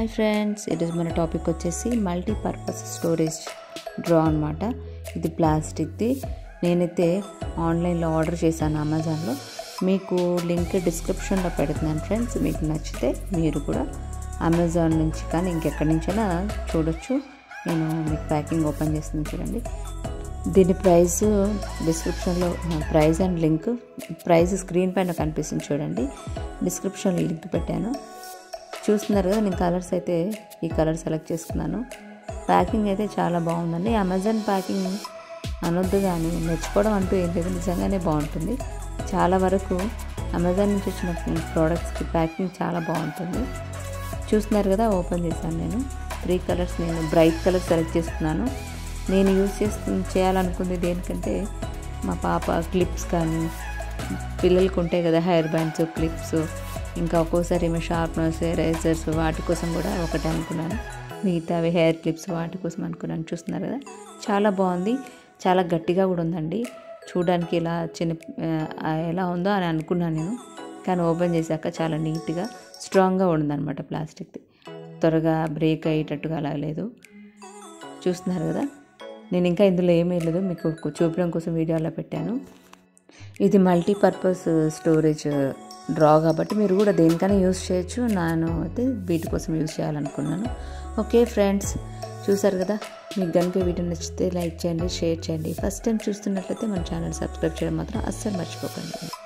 Hi friends, ఈరోజు మన topic వచ్చేసి మల్టీపర్పస్ స్టోరేజ్ డ్రా అనమాట. ఇది ప్లాస్టిక్ది. నేనైతే ఆన్లైన్లో ఆర్డర్ చేశాను అమెజాన్లో. మీకు లింక్ డిస్క్రిప్షన్లో పెడుతున్నాను ఫ్రెండ్స్. మీకు నచ్చితే మీరు కూడా అమెజాన్ నుంచి కానీ ఇంకెక్కడి నుంచైనా చూడొచ్చు. నేను మీకు ప్యాకింగ్ ఓపెన్ చేస్తుంది చూడండి. దీని ప్రైస్ డిస్క్రిప్షన్లో, price and link, price screen పైన కనిపిస్తుంది చూడండి. డిస్క్రిప్షన్లో లింక్ పెట్టాను, చూస్తున్నారు కదా. నేను కలర్స్ అయితే ఈ కలర్ సెలెక్ట్ చేసుకున్నాను. ప్యాకింగ్ అయితే చాలా బాగుందండి. అమెజాన్ ప్యాకింగ్ అనొద్దు కానీ మెచ్చుకోవడం అంటూ ఏం లేదు, నిజంగానే బాగుంటుంది. చాలా వరకు అమెజాన్ నుంచి వచ్చిన ప్రోడక్ట్స్కి ప్యాకింగ్ చాలా బాగుంటుంది. చూస్తున్నారు కదా, ఓపెన్ చేశాను నేను. 3 కలర్స్ నేను బ్రైట్ కలర్ సెలెక్ట్ చేసుకున్నాను. నేను యూజ్ చేయాలనుకుంది దేనికంటే, మా పాప క్లిప్స్ కానీ, పిల్లలకు ఉంటాయి కదా హెయిర్ బ్యాండ్స్, క్లిప్స్, ఇంకా ఒక్కోసారి ఏమో షార్ప్నర్స్, ఎరేజర్స్, వాటి కోసం కూడా ఒకటే అనుకున్నాను. మిగతావి హెయిర్ క్లిప్స్ వాటి కోసం అనుకున్నాను. చూస్తున్నారు కదా, చాలా బాగుంది. చాలా గట్టిగా కూడా ఉందండి. చూడడానికి ఇలా ఎలా ఉందో అని అనుకున్నాను నేను, కానీ ఓపెన్ చేశాక చాలా నీట్గా స్ట్రాంగ్గా ఉందన్నమాట. ప్లాస్టిక్ది త్వరగా బ్రేక్ అయ్యేటట్టుగా అలా లేదు. చూస్తున్నారు కదా, నేను ఇంకా ఇందులో ఏమీ లేదు, మీకు చూపడం కోసం వీడియో అలా పెట్టాను. ఇది మల్టీపర్పస్ స్టోరేజ్ డ్రా కాబట్టి మీరు కూడా దేనికైనా యూస్ చేయొచ్చు. నేను అయితే వీటి కోసం యూస్ చేయాలనుకున్నాను. ఓకే ఫ్రెండ్స్, చూసారు కదా. మీకు కనుక వీడియో నచ్చితే లైక్ చేయండి, షేర్ చేయండి. ఫస్ట్ టైం చూస్తున్నట్లయితే మన ఛానల్ సబ్స్క్రైబ్ చేయడం మాత్రం అస్సలు మర్చిపోకండి.